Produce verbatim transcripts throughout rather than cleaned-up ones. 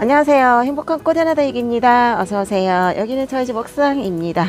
안녕하세요. 행복한 꽃 하나 다육입니다. 어서오세요. 여기는 저희 집 옥상입니다.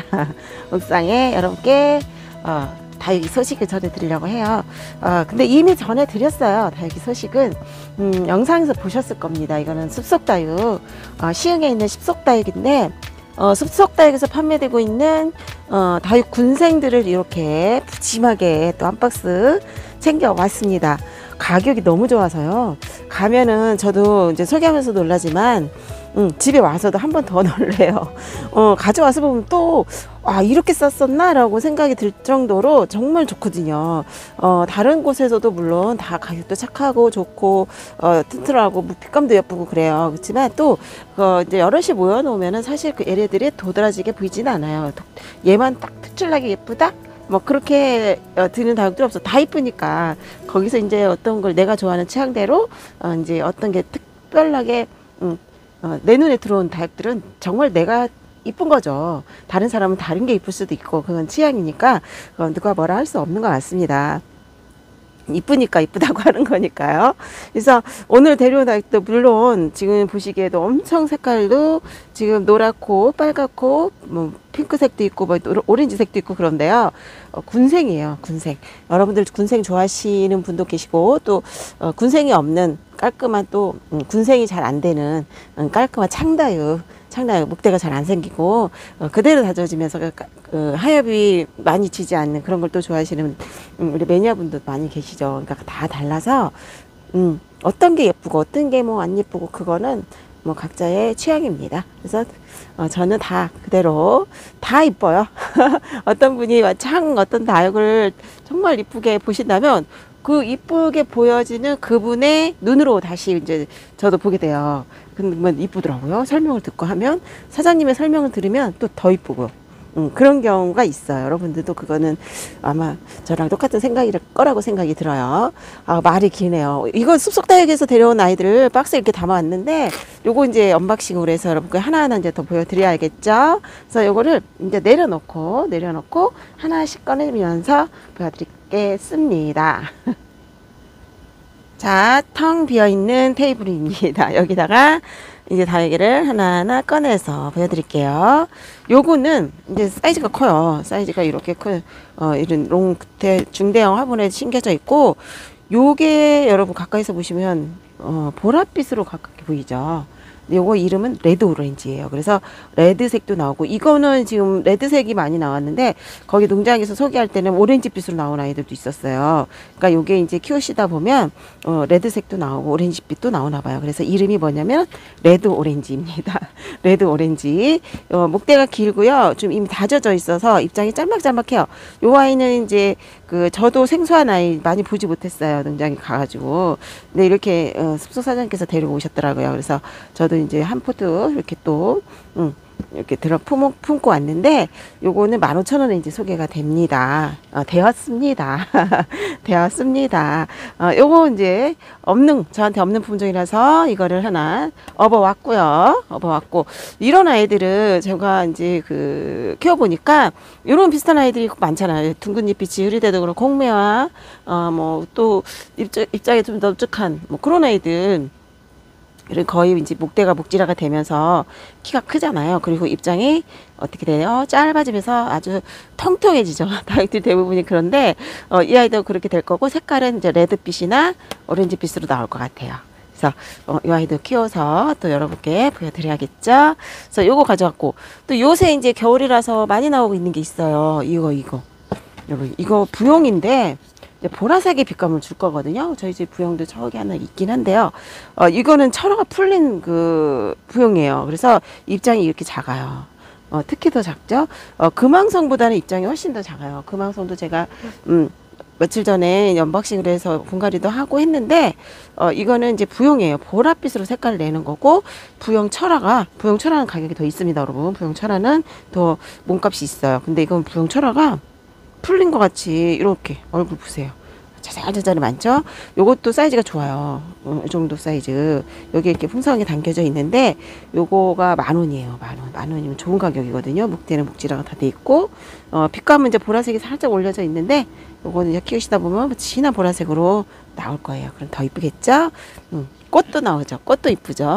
옥상에 여러분께 어, 다육이 소식을 전해드리려고 해요. 어, 근데 이미 전해드렸어요. 다육이 소식은 음, 영상에서 보셨을 겁니다. 이거는 숲속다육, 어, 시흥에 있는 숲속다육인데 어, 숲속다육에서 판매되고 있는 어, 다육 군생들을 이렇게 푸짐하게 또 한 박스 챙겨왔습니다. 가격이 너무 좋아서요. 가면은 저도 이제 소개하면서 놀라지만 음, 집에 와서도 한 번 더 놀래요. 어, 가져와서 보면 또 아, 이렇게 쌌었나? 라고 생각이 들 정도로 정말 좋거든요. 어, 다른 곳에서도 물론 다 가격도 착하고 좋고 어, 튼튼하고 뭐 핏감도 예쁘고 그래요. 그렇지만 또 어, 이제 여럿이 모여 놓으면은 사실 그 얘네들이 도드라지게 보이지는 않아요. 얘만 딱 특출나게 예쁘다? 뭐 그렇게 어, 드는 다육들 없어. 다 이쁘니까 거기서 이제 어떤 걸 내가 좋아하는 취향대로 어, 이제 어떤 게 특별하게 음, 어, 내 눈에 들어온 다육들은 정말 내가 이쁜 거죠. 다른 사람은 다른 게 이쁠 수도 있고 그건 취향이니까 어, 누가 뭐라 할 수 없는 것 같습니다. 이쁘니까 이쁘다고 하는 거니까요. 그래서 오늘 데려온 다육도 물론 지금 보시기에도 엄청 색깔도 지금 노랗고 빨갛고 뭐 핑크색도 있고 뭐 오렌지색도 있고 그런데요. 어, 군생이에요. 군생. 여러분들 군생 좋아하시는 분도 계시고 또 어, 군생이 없는 깔끔한 또 음, 군생이 잘 안 되는 음, 깔끔한 창다육. 창다육 목대가 잘 안 생기고 어, 그대로 다져지면서 그, 그 하엽이 많이 지지 않는 그런 걸 또 좋아하시는 음, 우리 매니아분도 많이 계시죠. 그러니까 다 달라서 음, 어떤 게 예쁘고 어떤 게 뭐 안 예쁘고 그거는 뭐 각자의 취향입니다. 그래서 어, 저는 다 그대로 다 이뻐요. 어떤 분이 창 어떤 다육을 정말 이쁘게 보신다면 그 이쁘게 보여지는 그분의 눈으로 다시 이제 저도 보게 돼요. 근데 뭐 이쁘더라고요. 설명을 듣고 하면 사장님의 설명을 들으면 또 더 이쁘고 음, 그런 경우가 있어요. 여러분들도 그거는 아마 저랑 똑같은 생각일 거라고 생각이 들어요. 아, 말이 기네요. 이건 숲속다육에서 데려온 아이들을 박스에 이렇게 담아왔는데 요거 이제 언박싱으로 해서 여러분께 하나하나 이제 더 보여드려야겠죠. 그래서 요거를 이제 내려놓고 내려놓고 하나씩 꺼내면서 보여드리겠습니다. 자, 텅 비어있는 테이블입니다. 여기다가 이제 다육이를 하나하나 꺼내서 보여드릴게요. 요거는 이제 사이즈가 커요. 사이즈가 이렇게 큰, 어, 이런 롱, 대, 중대형 화분에 심겨져 있고, 요게 여러분 가까이서 보시면, 어, 보랏빛으로 가깝게 보이죠. 요거 이름은 레드 오렌지예요. 그래서 레드색도 나오고 이거는 지금 레드색이 많이 나왔는데 거기 농장에서 소개할 때는 오렌지빛으로 나온 아이들도 있었어요. 그러니까 요게 이제 키우시다 보면 어, 레드색도 나오고 오렌지빛도 나오나 봐요. 그래서 이름이 뭐냐면 레드 오렌지입니다. 레드 오렌지. 어, 목대가 길고요. 좀 이미 다져져 있어서 입장이 짤막짤막해요. 요 아이는 이제 그 저도 생소한 아이 많이 보지 못했어요. 농장에 가가지고. 근데 이렇게 어, 숲속 사장님께서 데리고 오셨더라고요. 그래서 저도 이제 한 포트 이렇게 또 음, 이렇게 들어 품, 품고 왔는데 요거는 만 오천 원에 이제 소개가 됩니다. 어, 되었습니다. 되었습니다. 어, 요거 이제 없는 저한테 없는 품종이라서 이거를 하나 업어왔고요. 업어왔고 이런 아이들은 제가 이제 그 키워보니까 이런 비슷한 아이들이 많잖아요. 둥근 잎이 지으리대도 그렇고 공매화 어, 뭐 또 입자, 입장이 좀 넓적한 뭐 그런 아이들 거의 이제 목대가 목질화가 되면서 키가 크잖아요. 그리고 입장이 어떻게 돼요? 짧아지면서 아주 통통해지죠. 다육들 대부분이 그런데 어, 이 아이도 그렇게 될 거고 색깔은 이제 레드빛이나 오렌지빛으로 나올 것 같아요. 그래서 어, 이 아이도 키워서 또 여러분께 보여드려야겠죠. 그래서 요거 가져왔고 또 요새 이제 겨울이라서 많이 나오고 있는 게 있어요. 이거 이거 여러분 이거 부용인데 보라색의 빛감을 줄 거거든요. 저희 집 부용도 저기 하나 있긴 한데요. 어, 이거는 철화가 풀린 그 부용이에요. 그래서 입장이 이렇게 작아요. 어, 특히 더 작죠. 어, 금황성보다는 입장이 훨씬 더 작아요. 금황성도 제가 음, 며칠 전에 언박싱을 해서 분갈이도 하고 했는데 어, 이거는 이제 부용이에요. 보랏빛으로 색깔을 내는 거고 부용 철화가 부용 철화는 가격이 더 있습니다. 여러분 부용 철화는 더 몸값이 있어요. 근데 이건 부용 철화가 풀린 것 같이 이렇게 얼굴 보세요. 자잘자잘이 많죠. 요것도 사이즈가 좋아요. 어, 이 정도 사이즈 여기 이렇게 풍성하게 담겨져 있는데 요거가 만 원이에요. 만 원. 만 원이면 좋은 가격이거든요. 목대는 목질화가 다 돼 있고 어, 빛감은 이제 보라색이 살짝 올려져 있는데 요거는 이제 키우시다 보면 진한 보라색으로 나올 거예요. 그럼 더 이쁘겠죠. 음, 꽃도 나오죠. 꽃도 이쁘죠.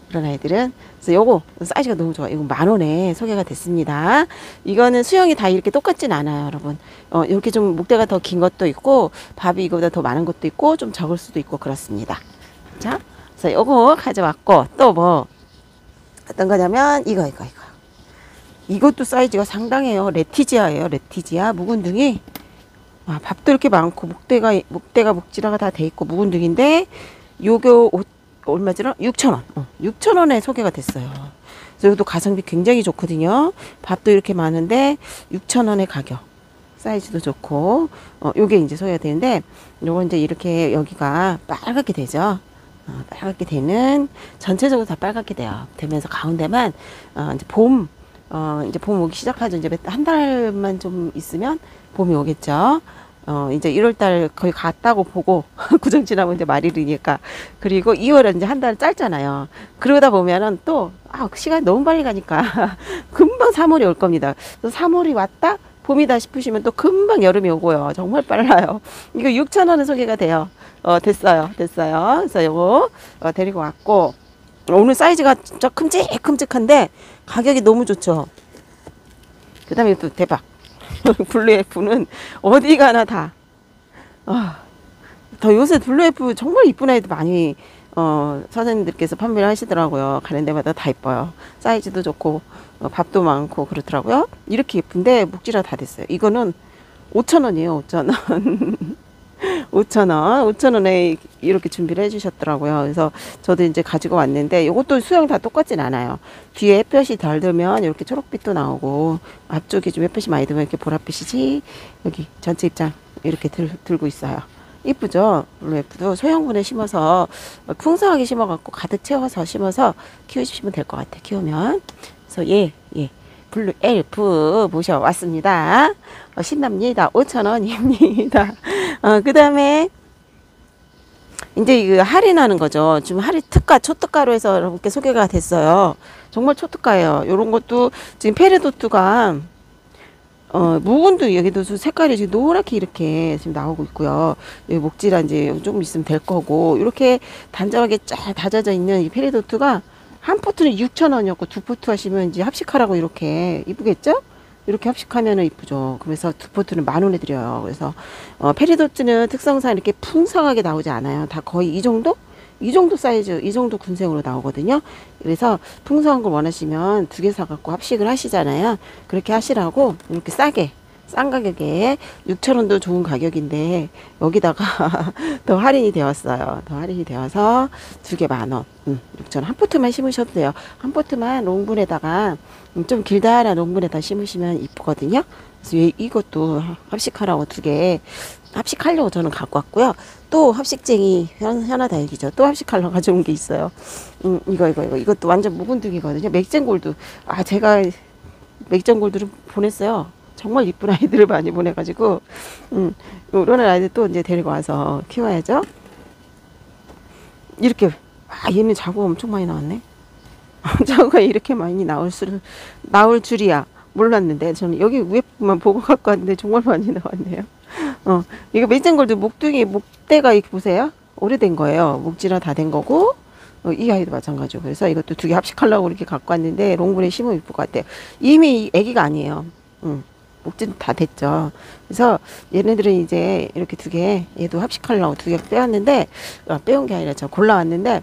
그런 아이들은. 그래서 요거 사이즈가 너무 좋아. 이거 만 원에 소개가 됐습니다. 이거는 수영이 다 이렇게 똑같진 않아요, 여러분. 어, 이렇게 좀 목대가 더 긴 것도 있고, 밥이 이거보다 더 많은 것도 있고, 좀 적을 수도 있고, 그렇습니다. 자, 그래서 요거 가져왔고, 또 뭐, 어떤 거냐면, 이거, 이거, 이거. 이것도 사이즈가 상당해요. 레티지아예요, 레티지아. 묵은둥이. 아, 밥도 이렇게 많고, 목대가, 목대가 목지라가 다 돼 있고, 묵은둥인데, 요거 옷, 얼마지라? 육천 원. 어, 육천 원에 소개가 됐어요. 그래서 이것도 가성비 굉장히 좋거든요. 밥도 이렇게 많은데, 육천 원의 가격. 사이즈도 좋고, 어, 요게 이제 소개가 되는데, 요거 이제 이렇게 여기가 빨갛게 되죠. 어, 빨갛게 되는, 전체적으로 다 빨갛게 돼요. 되면서 가운데만, 어, 이제 봄, 어, 이제 봄 오기 시작하죠. 이제 한 달만 좀 있으면 봄이 오겠죠. 어, 이제 일월달 거의 갔다고 보고, 구정 지나면 이제 말일이니까. 그리고 이월은 이제 한 달 짧잖아요. 그러다 보면은 또, 아, 시간이 너무 빨리 가니까, 금방 삼월이 올 겁니다. 삼월이 왔다? 봄이다 싶으시면 또 금방 여름이 오고요. 정말 빨라요. 이거 육천 원에 소개가 돼요. 어, 됐어요. 됐어요. 그래서 요거, 어, 데리고 왔고, 오늘 사이즈가 진짜 큼직큼직한데, 가격이 너무 좋죠. 그 다음에 또 대박. 블루에프는 어디 가나 다. 아, 더 요새 블루에프 정말 이쁜 아이들 많이 어, 선생님들께서 판매를 하시더라고요. 가는 데마다 다 이뻐요. 사이즈도 좋고 어, 밥도 많고 그렇더라고요. 이렇게 예쁜데 묵지라 다 됐어요. 이거는 오천 원이에요. 오천 원. 오천 원. 오천 원에 이렇게 준비를 해주셨더라고요. 그래서 저도 이제 가지고 왔는데 이것도 수영 다 똑같진 않아요. 뒤에 햇볕이 덜 들면 이렇게 초록빛도 나오고 앞쪽에 좀 햇볕이 많이 들면 이렇게 보랏빛이지. 여기 전체 입장 이렇게 들, 들고 있어요. 이쁘죠? 블루에프도 소형분에 심어서 풍성하게 심어갖고 가득 채워서 심어서 키우시면 될 것 같아요. 키우면. 그래서 예, 예. 블루 엘프 모셔왔습니다. 어, 신납니다. 오천 원입니다. 어, 그 다음에 이제 이거 할인하는 거죠. 지금 할인 특가, 초특가로 해서 여러분께 소개가 됐어요. 정말 초특가예요. 요런 것도 지금 페레도트가 어, 묵은둥이 여기도 색깔이 지금 노랗게 이렇게 지금 나오고 있고요. 여기 목지라 이제 조금 있으면 될 거고, 이렇게 단정하게 쫙 다져져 있는 이 페리도트가 한 포트는 육천 원이었고, 두 포트 하시면 이제 합식하라고 이렇게 이쁘겠죠? 이렇게 합식하면은 이쁘죠. 그래서 두 포트는 만 원에 드려요. 그래서, 어, 페리도트는 특성상 이렇게 풍성하게 나오지 않아요. 다 거의 이 정도? 이 정도 사이즈, 이 정도 군생으로 나오거든요. 그래서 풍성한 걸 원하시면 두 개 사갖고 합식을 하시잖아요. 그렇게 하시라고 이렇게 싸게, 싼 가격에 육천 원도 좋은 가격인데 여기다가 더 할인이 되었어요. 더 할인이 되어서 두 개 만 원. 음, 육천 원. 한 포트만 심으셔도 돼요. 한 포트만 롱분에다가 좀 길다란 롱분에다 심으시면 이쁘거든요. 그래서 이것도 합식하라고 두 개 합식하려고 저는 갖고 왔고요. 또 합식쟁이 현, 현아다육이죠. 또 합식하려고 가져온 게 있어요. 음, 이거 이거 이거 이것도 완전 묵은둥이거든요. 맥젠골드. 아, 제가 맥젠골드를 보냈어요. 정말 이쁜 아이들을 많이 보내가지고 음, 이런 아이들 또 이제 데리고 와서 키워야죠. 이렇게 아, 얘는 자구가 엄청 많이 나왔네. 자구가 이렇게 많이 나올 줄 나올 줄이야 몰랐는데 저는 여기 위에만 보고 갖고 왔는데 정말 많이 나왔네요. 어, 이거 메이징골드 목둥이 목대가 이렇게 보세요. 오래된 거예요. 목지라 다 된 거고, 어, 이 아이도 마찬가지고. 그래서 이것도 두 개 합식하려고 이렇게 갖고 왔는데, 롱분에 심으면 이쁠 것 같아요. 이미 애기가 아니에요. 음, 목지는 다 됐죠. 그래서 얘네들은 이제 이렇게 두 개, 얘도 합식하려고 두 개 빼왔는데, 아, 빼온 게 아니라 저 골라왔는데,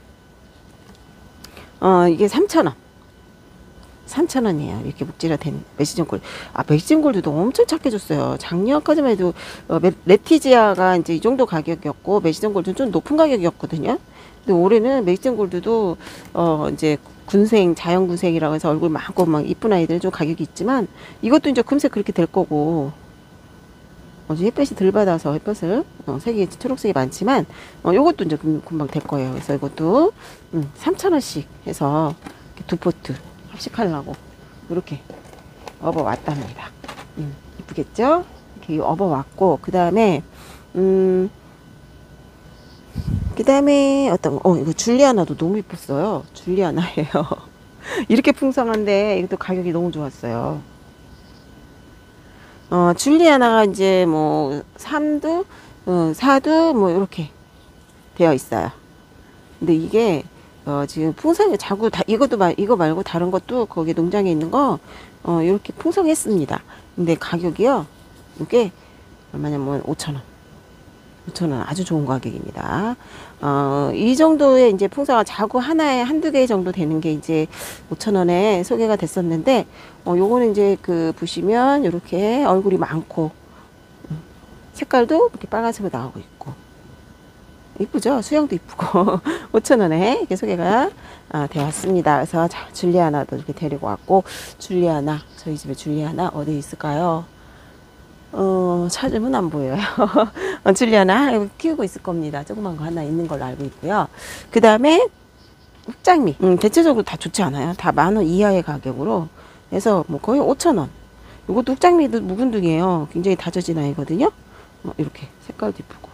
어, 이게 삼천 원. 삼천 원이에요. 이렇게 묵지라 된 메시즌골드. 아, 메시즌골드도 엄청 착해 줬어요. 작년까지만 해도 어, 레티지아가 이제 이 정도 가격이었고 메시즌골드는 좀 높은 가격이었거든요. 근데 올해는 메시즌골드도 어 이제 군생, 자연군생이라고 해서 얼굴 많고 막 이쁜 아이들 좀 가격이 있지만 이것도 이제 금세 그렇게 될 거고 어제 햇볕이 덜 받아서 햇볕을 어, 색이 초록색이 많지만 어, 요것도 이제 금, 금방 될 거예요. 그래서 이것도 음, 삼천 원씩 해서 두 포트 합식하려고 이렇게 업어왔답니다. 음, 이쁘겠죠? 이렇게 업어왔고 그 다음에 음, 그 다음에 어떤 어 이거 줄리아나도 너무 이뻤어요. 줄리아나예요. 이렇게 풍성한데 이것도 가격이 너무 좋았어요. 어 줄리아나가 이제 뭐 삼 두, 어, 사 두 뭐 이렇게 되어 있어요. 근데 이게 어, 지금 풍성이 자꾸 다, 이것도 말, 이거 말고 다른 것도 거기 농장에 있는 거, 어, 이렇게 풍성했습니다. 근데 가격이요, 이게 얼마냐면 오천 원. 오천 원 아주 좋은 가격입니다. 어, 이 정도의 이제 풍성화 자구 하나에 한두 개 정도 되는 게 이제 오천 원에 소개가 됐었는데, 어, 요거는 이제 그 보시면 이렇게 얼굴이 많고, 색깔도 이렇게 빨간색으로 나오고 있고, 이쁘죠? 수영도 이쁘고 오천 원에 이렇게 소개가 아, 되었습니다. 그래서 자, 줄리아나도 이렇게 데리고 왔고, 줄리아나, 저희 집에 줄리아나 어디 있을까요? 어, 찾으면 안 보여요. 어, 줄리아나 키우고 있을 겁니다. 조그만 거 하나 있는 걸로 알고 있고요. 그 다음에 흑장미, 음, 대체적으로 다 좋지 않아요? 다 만 원 이하의 가격으로 해서 뭐 거의 오천 원. 이것도 흑장미도 묵은둥이에요. 굉장히 다져진 아이거든요. 어, 이렇게 색깔도 이쁘고.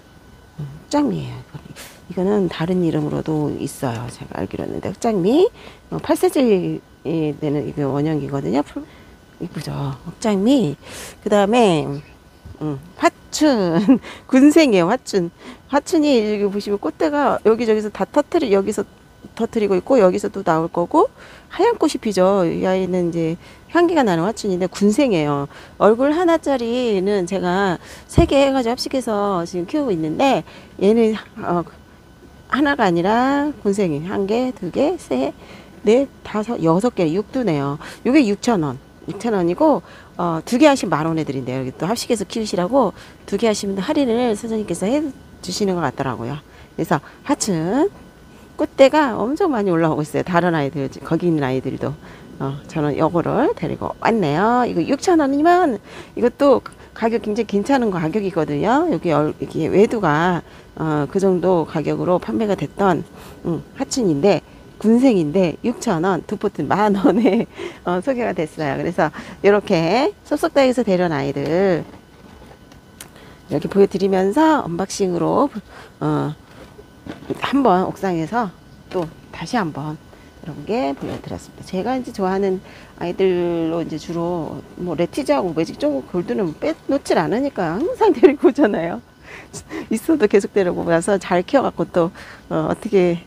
흑장미예요. 이거는 다른 이름으로도 있어요. 제가 알기로는. 흑장미 어, 팔 센티미터 되는 이게 원형이거든요. 이쁘죠. 흑장미. 그 다음에 음, 화춘 군생이에요. 화춘. 화춘이 여기 보시면 꽃대가 여기저기서 다 터트리 여기서 터트리고 있고, 여기서 또 나올 거고, 하얀 꽃이 피죠. 이 아이는 이제 향기가 나는 화춘인데 군생이에요. 얼굴 하나짜리는 제가 세 개 해가지고 합식해서 지금 키우고 있는데, 얘는 어, 하나가 아니라 군생이 한 개, 두 개, 세, 넷, 다섯, 여섯 개, 육두네요. 이게 육천 원. 육천 원이고, 어, 두 개 하시면 만 원에 드린대요. 여기 또 합식해서 키우시라고 두 개 하시면 할인을 사장님께서 해 주시는 것 같더라고요. 그래서 하춘 꽃대가 엄청 많이 올라오고 있어요. 다른 아이들, 거기 있는 아이들도. 어, 저는 요거를 데리고 왔네요. 이거 육천 원이면 이것도 가격 굉장히 괜찮은 거 가격이거든요. 여기, 여기 외두가, 어, 그 정도 가격으로 판매가 됐던, 음, 하춘인데, 군생인데 육천 원, 두 포트 만 원에 어, 소개가 됐어요. 그래서 이렇게 섭섭다에서 데려온 아이들 이렇게 보여드리면서 언박싱으로 어, 한번 옥상에서 또 다시 한번 이런 게 보여드렸습니다. 제가 이제 좋아하는 아이들로 이제 주로 뭐 레티즈하고 매직 쪼고 골드는 빼놓질 않으니까 항상 데리고 오잖아요. 있어도 계속 데리고 와서 잘 키워갖고 또 어, 어떻게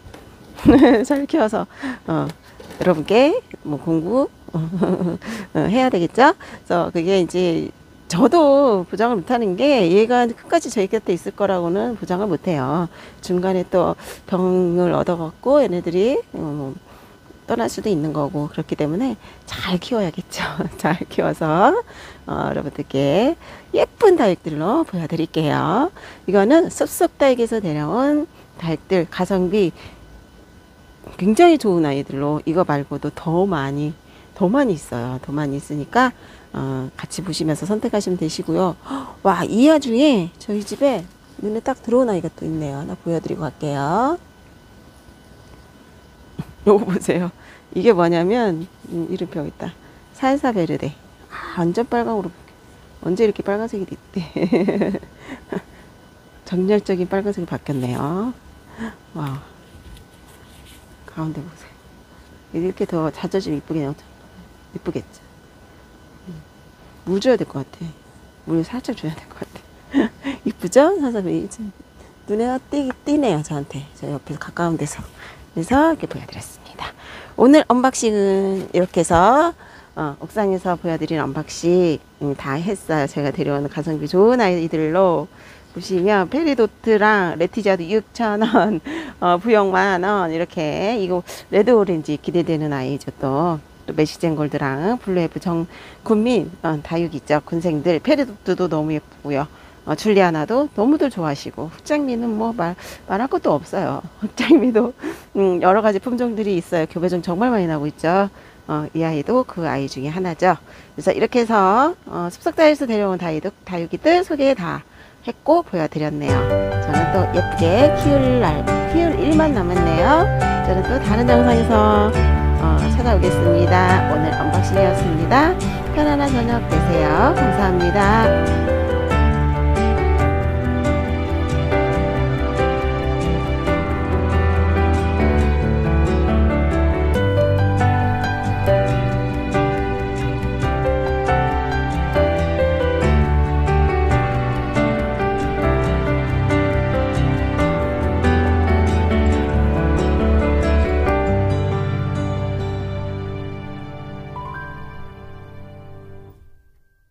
잘 키워서 어, 여러분께 뭐 공부 어, 해야 되겠죠. 그래서 그게 이제 저도 보장을 못하는 게 얘가 끝까지 저희 곁에 있을 거라고는 보장을 못해요. 중간에 또 병을 얻어갖고 얘네들이 어, 떠날 수도 있는 거고, 그렇기 때문에 잘 키워야겠죠. 잘 키워서 어, 여러분들께 예쁜 다육들로 보여드릴게요. 이거는 숲속 다육에서 데려온 다육들, 가성비 굉장히 좋은 아이들로, 이거 말고도 더 많이 더 많이 있어요. 더 많이 있으니까 어, 같이 보시면서 선택하시면 되시고요. 와, 이 와중에 저희 집에 눈에 딱 들어온 아이가 또 있네요. 하나 보여드리고 갈게요. 요거 보세요. 이게 뭐냐면 음, 이름표 여기 있다. 살사베르데. 아, 완전 빨강으로. 언제 이렇게 빨간색이 됐대. 정열적인 빨간색이 바뀌었네요. 와, 가운데 보세요. 이렇게 더 잦아지면 이쁘게 나오죠. 이쁘겠죠. 물 줘야 될 것 같아. 물 살짝 줘야 될 것 같아. 이쁘죠? 사사비 눈에 띄, 띄네요. 저한테. 저 옆에서 가까운 데서. 그래서 이렇게 보여드렸습니다. 오늘 언박싱은 이렇게 해서 어, 옥상에서 보여드린 언박싱 다 했어요. 제가 데려오는 가성비 좋은 아이들로 보시면 페리도트랑 레티자도 육천 원, 어, 부영 만 원, 이렇게. 이거 레드 오렌지 기대되는 아이죠. 또, 또 메시젠 골드랑 블루에브 정 군민 어, 다육 있죠. 군생들. 페리도트도 너무 예쁘고요. 어, 줄리아나도 너무들 좋아하시고, 흑장미는 뭐 말, 말할 것도 없어요. 흑장미도 음, 여러 가지 품종들이 있어요. 교배종 정말 많이 나오고 있죠. 어, 이 아이도 그 아이 중에 하나죠. 그래서 이렇게 해서 어, 숲속다에서 데려온 다육, 다육이들 소개 다 했고 보여드렸네요. 저는 또 예쁘게 키울 날, 키울 일만 남았네요. 저는 또 다른 영상에서 어, 찾아오겠습니다. 오늘 언박싱이었습니다. 편안한 저녁 되세요. 감사합니다.